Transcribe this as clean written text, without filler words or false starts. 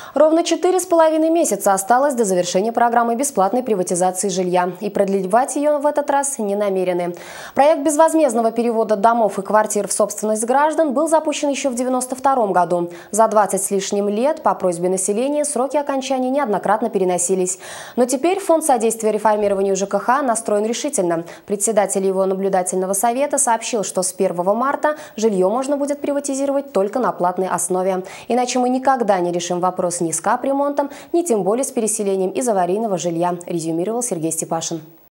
Ровно 4,5 месяца осталось до завершения программы бесплатной приватизации жилья. И продлевать ее в этот раз не намерены. Проект безвозмездного перевода домов и квартир в собственность граждан был запущен еще в 1992 году. За 20 с лишним лет по просьбе населения сроки окончания неоднократно переносились. Но теперь Фонд содействия реформированию ЖКХ настроен решительно. Председатель его наблюдательного совета сообщил, что с 1 марта жилье можно будет приватизировать только на платной основе. Иначе мы никогда не решим вопрос ни с капремонтом, ни тем более с переселением из аварийного жилья, резюмировал Сергей Степашин.